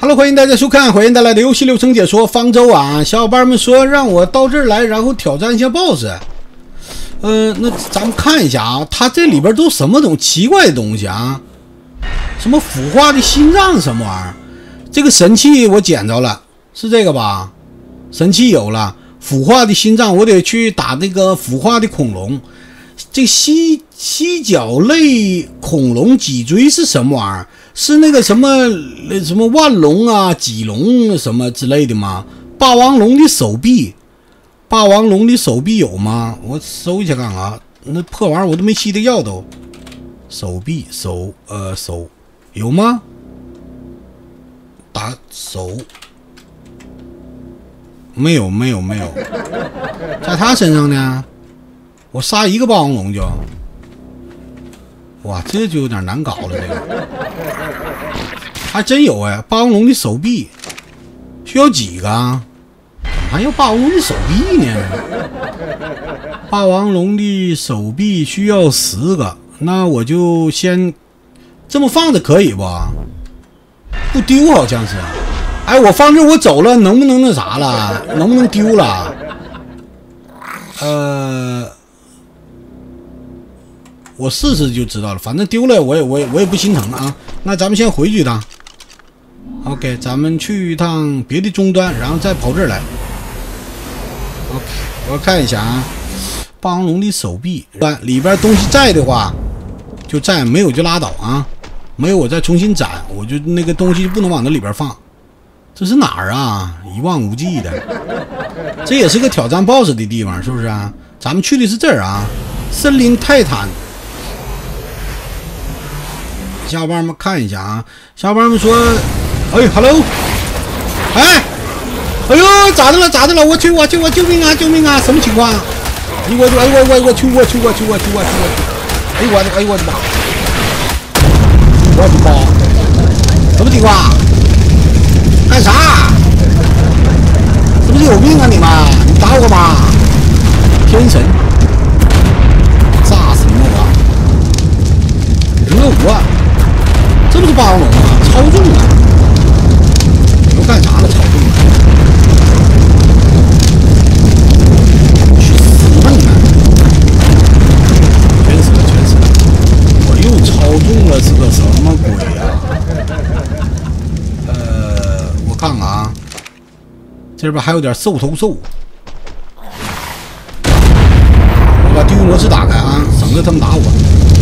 Hello， 欢迎大家收看火焰带来的游戏流程解说方舟啊！小伙伴们说让我到这儿来，然后挑战一下 BOSS。那咱们看一下啊，它这里边都什么种奇怪的东西啊？什么腐化的心脏什么玩意儿？这个神器我捡着了，是这个吧？神器有了，腐化的心脏我得去打那个腐化的恐龙。这犀角类恐龙脊椎是什么玩意儿？是那个什么万龙啊、脊龙什么之类的吗？霸王龙的手臂，霸王龙的手臂有吗？我搜一下看啊，那破玩意儿我都没吸的药都。手臂手有吗？打手没有，在他身上呢。我杀一个霸王龙就，哇，这就有点难搞了。这个还真有哎，霸王龙的手臂需要几个啊？还要霸王龙的手臂呢？霸王龙的手臂需要10个，那我就先这么放着可以不？不丢好像是。哎，我放这我走了，能不能那啥了？能不能丢了？我试试就知道了，反正丢了我也不心疼啊。那咱们先回去一趟 ，OK， 咱们去一趟别的终端，然后再跑这儿来。OK， 我看一下啊，霸王龙的手臂里边东西在的话就在，没有就拉倒啊。没有我再重新攒，我就那个东西不能往那里边放。这是哪儿啊？一望无际的，这也是个挑战 BOSS 的地方，是不是啊？咱们去的是这儿啊，森林泰坦。小伙伴们看一下啊，小伙伴们说，哎 ，hello， 哎，哎呦，咋的了？我去，救命啊！什么情况？哎我去，哎呦我的妈！什么情况？干啥？是不是有病啊你们？你打我吗？天神，炸死你我！025啊！这不是霸王龙吗？超重啊！都干啥呢？超重啊！去死吧你们！全死了！我又超重了，是个什么鬼啊？我看看啊，这边还有点兽头兽。我把地狱模式打开啊，省得他们打我。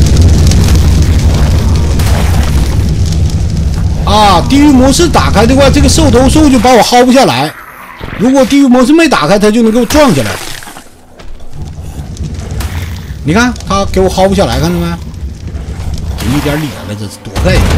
啊，地狱模式打开的话，这个兽头兽就把我薅不下来。如果地狱模式没打开，它就能给我撞下来。你看，它给我薅不下来，看到没？给一点脸了，这是多开心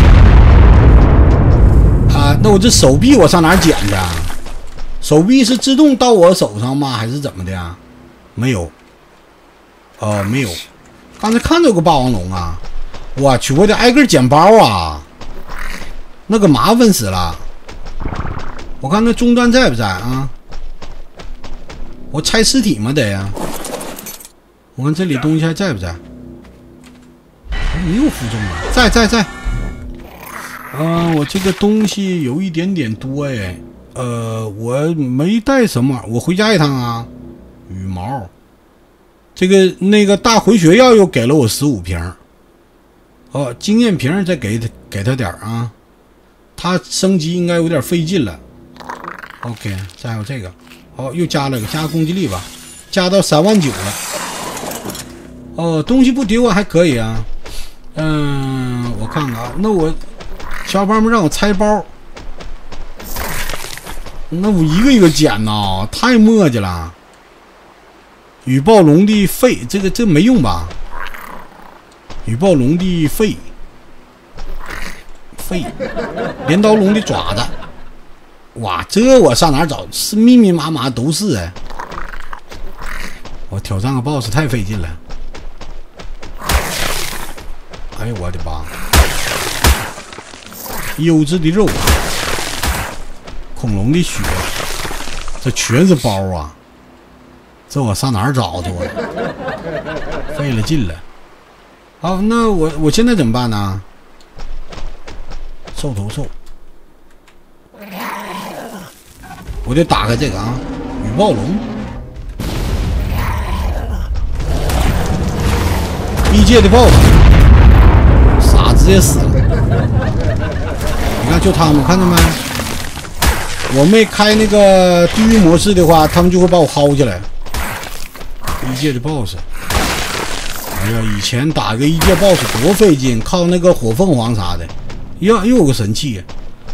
啊！那我这手臂我上哪儿捡去啊？手臂是自动到我手上吗？还是怎么的呀？没有。没有。刚才看到有个霸王龙啊！我去，我得挨个捡包啊！那个麻烦死了！我看那终端在不在啊？我拆尸体吗？得呀！我看这里东西还在不在？你又负重了？在。我这个东西有一点点多哎。我没带什么，我回家一趟啊。羽毛，那个大回血药又给了我15瓶。经验瓶再给他点啊。他升级应该有点费劲了。OK， 再有这个，又加了个加攻击力吧，加到39000了。东西不丢啊，还可以啊。我看看啊，那我小伙伴们让我拆包，那我一个一个捡呐，太磨叽了。羽暴龙的肺，这没用吧？羽暴龙的肺。镰刀龙的爪子，哇，这我上哪儿找？是密密麻麻都是哎！我挑战个 BOSS 太费劲了。哎呦我的妈！优质的肉，恐龙的血，这全是包啊！这我上哪儿找去？我费了劲了。好，那我现在怎么办呢？兽头兽， 我得打开这个啊，雨暴龙。一界的 BOSS， 傻直接死了。你看，就他们看见没？我没开那个地狱模式的话，他们就会把我薅起来。一界的 BOSS， 哎呀，以前打个一界 BOSS 多费劲，靠那个火凤凰啥的。又有个神器，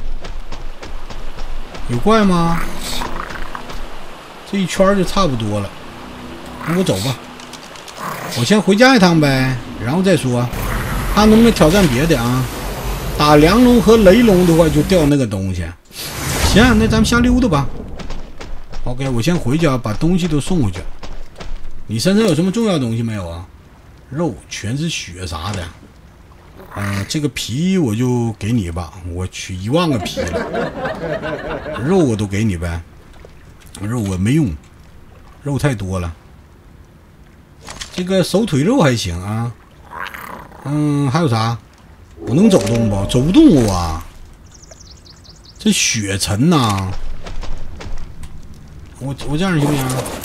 有怪吗？这一圈就差不多了，那我走吧。我先回家一趟呗，然后再说，看能不能挑战别的啊。打梁龙和雷龙的话，就掉那个东西。行，那咱们瞎溜达吧。OK， 我先回家把东西都送回去。你身上有什么重要东西没有啊？肉全是血啥的。这个皮我就给你吧，我取1万个皮了。肉我都给你呗，肉我没用，肉太多了。这个手腿肉还行啊。还有啥？我能走动不？走不动我啊。这血沉呐，我这样行不行？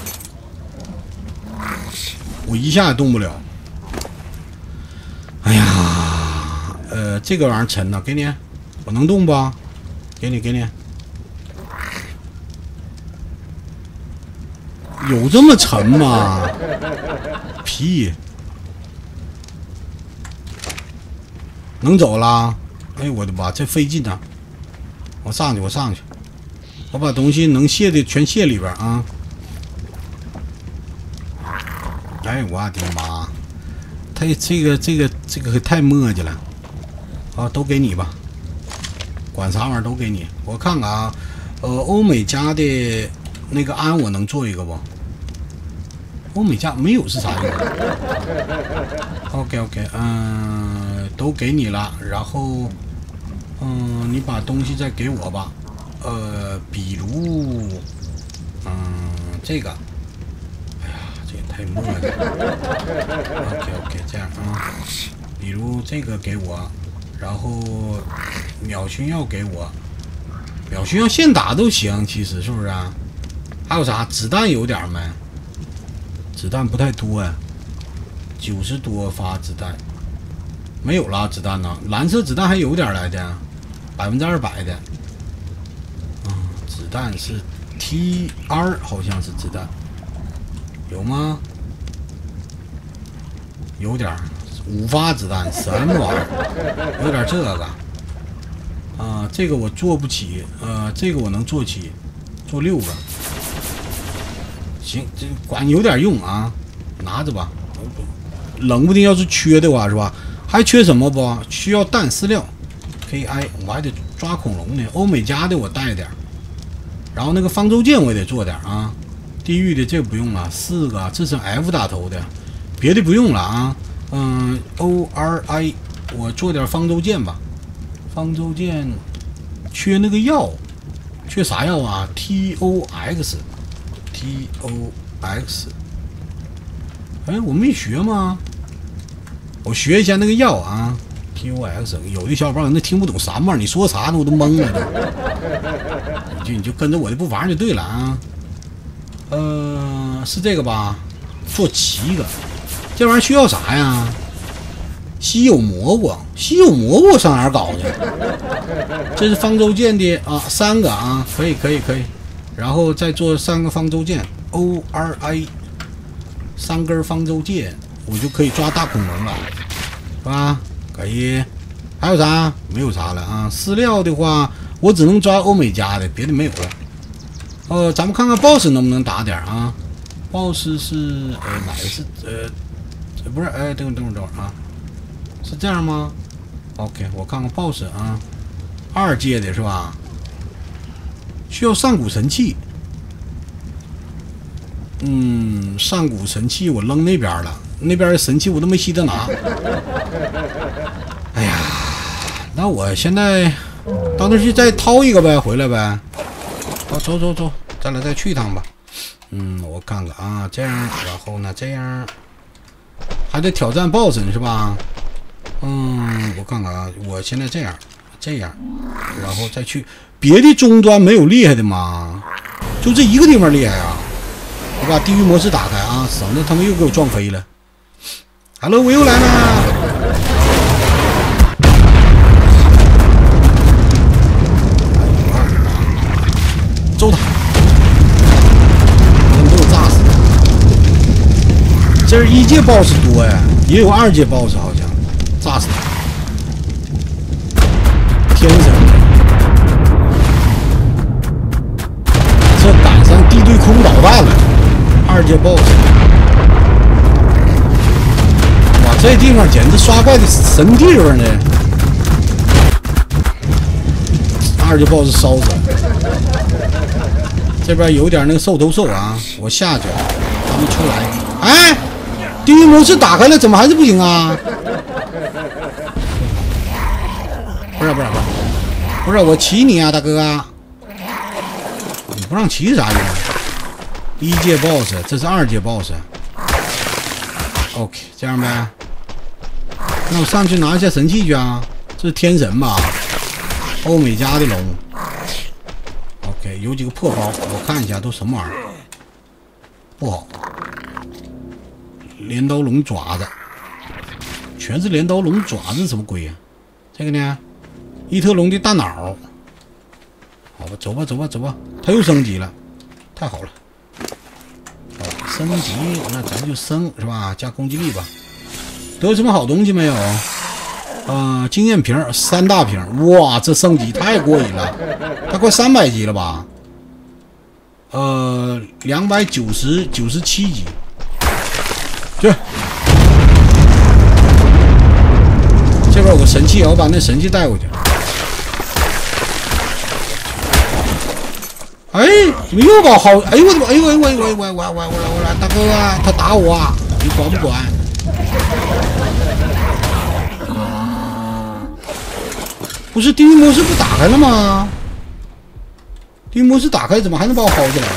我一下也动不了。哎呀，这个玩意儿沉呐，给你，我能动不？给你，有这么沉吗？屁，能走啦？哎我的妈，这费劲啊！我上去，我把东西能卸的全卸里边啊！哎，我的妈！这个太磨叽了。啊，都给你吧，管啥玩意儿都给你。我看看啊，欧美家的那个鞍我能做一个不？欧美家没有是啥用？OK， 都给你了，然后。你把东西再给我吧，比如，这个，哎呀，这也太磨了。OK， 这样啊，比如这个给我，然后秒熏药给我，秒熏药现打都行，其实是不是啊？还有啥？子弹有点没？子弹不太多呀，90多发子弹，没有了子弹呢。蓝色子弹还有点来的。200%的，子弹是 TR， 好像是子弹，有吗？有点5发子弹，什么玩意儿？有点这个，这个我做不起，这个我能做起，做6个，行，这管有点用啊，拿着吧，冷不丁要是缺的话是吧？还缺什么不？需要弹饲料。KI， 我还得抓恐龙呢。欧美家的我带点，然后那个方舟剑我也得做点啊。地狱的这个不用了，4个，这是 F 打头的，别的不用了啊。ORI， 我做点方舟剑吧。方舟剑缺那个药，缺啥药啊 ？TOX， 哎，我没学吗？我学一下那个药啊。TOX， 有的小伙伴可能听不懂啥玩意儿，你说啥呢？我都懵了都。你就跟着我的步伐就对了啊。是这个吧？做7个，这玩意儿需要啥呀？稀有蘑菇，稀有蘑菇上哪儿搞去？这是方舟剑的啊，3个啊，可以，然后再做3个方舟剑 ，ORI， 3根方舟剑，我就可以抓大恐龙了，是吧？可以，还有啥？没有啥了啊。饲料的话，我只能抓欧美家的，别的没有了。咱们看看 BOSS 能不能打点啊 ？BOSS 是哪个是不是？等会儿啊，是这样吗 ？OK， 我看看 BOSS 啊，2阶的是吧？需要上古神器。上古神器我扔那边了，那边的神器我都没稀得拿。哎呀，那我现在到那去再掏一个呗，回来呗。好，走，咱俩再去一趟吧。我看看啊，这样，然后呢，这样还得挑战 BOSS 是吧？我看看啊，我现在这样，然后再去别的终端没有厉害的吗？ 就这一个地方厉害啊！我把地狱模式打开啊，省得他们又给我撞飞了。Hello， 我又来了。揍他！他们都有炸死。这是1阶 BOSS 多呀，也有2阶 BOSS 好像，炸死他！天神，这赶上地对空导弹了，2阶 BOSS。哇，这地方简直刷怪的神地方呢！2阶 BOSS 烧死了。这边有点那个兽头兽啊，我下去，他们出来。哎，地狱模式打开了，怎么还是不行啊？不是，我骑你啊，大哥！你不让骑啥用？1阶 BOSS， 这是2阶 BOSS。OK， 这样呗。那我上去拿一下神器去啊！这是天神吧？欧美家的龙。OK， 有几个破包，我看一下都什么玩意儿？不好。镰刀龙爪子，全是镰刀龙爪子，什么鬼呀？这个呢？伊特龙的大脑。好吧，走吧，他又升级了，太好了。好，升级，那咱就升是吧？加攻击力吧。得什么好东西没有？经验瓶3大瓶，哇，这升级太过瘾了，它快300级了吧？297级，去。这边有个神器，我把那神器带过去。哎，怎么又搞好？哎呦我的妈！哎呦我大哥啊，他打我啊，你管不管？不是地狱模式不打开了吗？地狱模式打开怎么还能把我薅起来？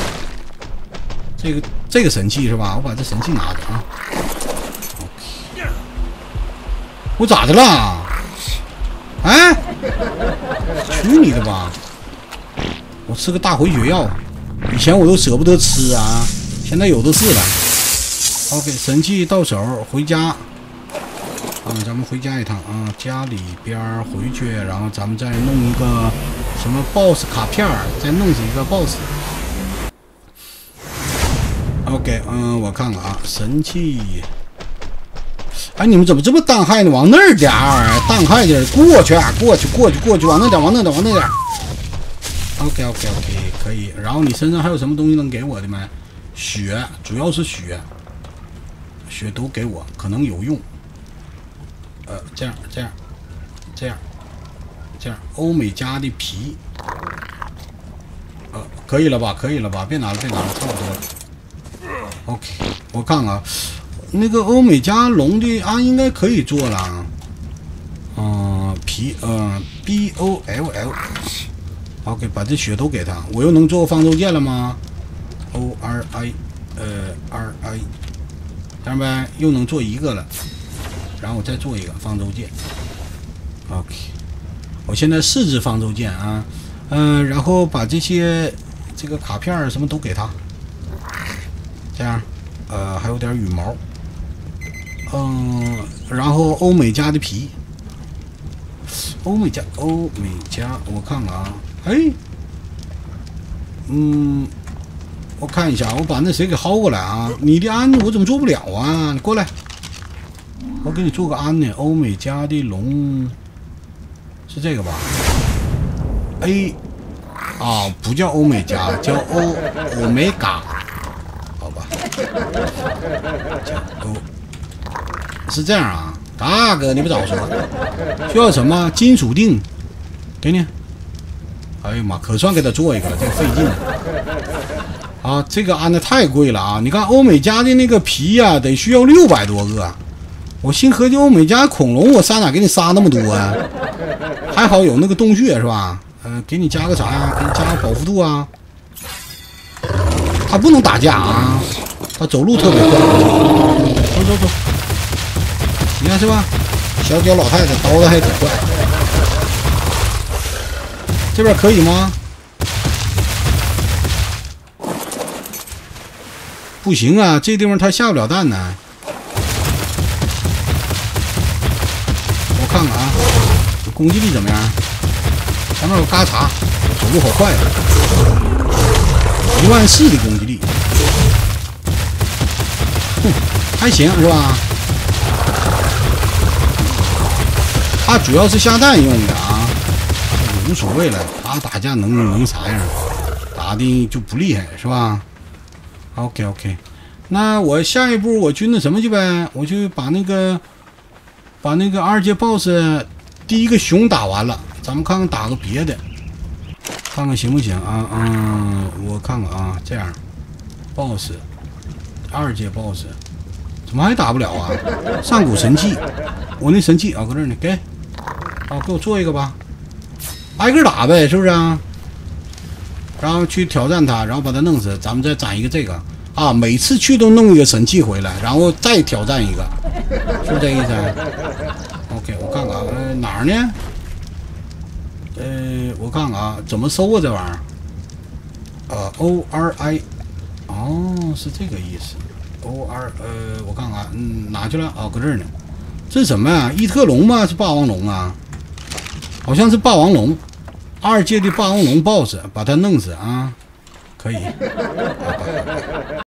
这个神器是吧？我把这神器拿着啊。我咋的了？哎，去你的吧！我吃个大回血药，以前我都舍不得吃啊，现在有的是了。OK， 神器到手，回家。咱们回家一趟啊，家里边回去，然后咱们再弄一个什么 BOSS 卡片，再弄几个 BOSS。OK， 我看看啊，神器。哎，你们怎么这么当害呢？往那儿点儿，当害点，过去，往那点。OK， 可以。然后你身上还有什么东西能给我的没？血，主要是血都给我，可能有用。这样，欧美家的皮，可以了吧？别拿了，差不多了。OK， 我看看，那个欧美家龙的啊，应该可以做了。皮BOLL。OK， 把这血都给他，我又能做方舟剑了吗 ？ORI， RI， 这样呗，又能做一个了。然后我再做一个方舟剑 ，OK， 我现在试制方舟剑啊，然后把这个卡片什么都给他，这样，还有点羽毛，然后欧美家的皮，欧美家，我看看啊，哎，我看一下，我把那谁给薅过来啊，你的安我怎么做不了啊？你过来。我给你做个安呢，欧美家的龙是这个吧 ？A 啊，不叫欧美家，叫欧美嘎，好吧？叫是这样啊，大哥，你不早说，需要什么金属锭？给你。哎呀妈，可算给他做一个了，这个费劲了。啊，这个安的太贵了啊！你看欧美家的那个皮呀，得需要600多个。我新合计欧美家恐龙，我上哪给你杀那么多啊？还好有那个洞穴是吧？给你加个啥呀？给你加个保护度啊。它不能打架啊，它走路特别快。走，你看是吧？小脚老太太刀子还挺快。这边可以吗？ 不行啊，这地方他下不了蛋呢。我看看啊，攻击力怎么样？前面有嘎嚓，走路好快，14000的攻击力，还行是吧？他主要是下蛋用的啊，无所谓了。他打架能啥样？打的就不厉害是吧 ？OK， 那我下一步我去那什么去呗？我去把那个2阶 BOSS 第一个熊打完了，咱们看看打个别的，看看行不行啊？我看看啊，这样 BOSS 2阶 BOSS 怎么还打不了啊？上古神器，我那神器啊搁这呢，给我做一个吧，挨个打呗，是不是啊？然后去挑战他，然后把他弄死，咱们再攒一个这个啊，每次去都弄一个神器回来，然后再挑战一个，是不是这意思？OK， 我看看哪儿呢？我看看啊，怎么搜啊这玩意儿？ORI， 哦，是这个意思。我看看，哪去了？啊，搁这儿呢。这是什么呀？异特龙吗？是霸王龙啊？好像是霸王龙，2阶的霸王龙 BOSS， 把他弄死啊！可以。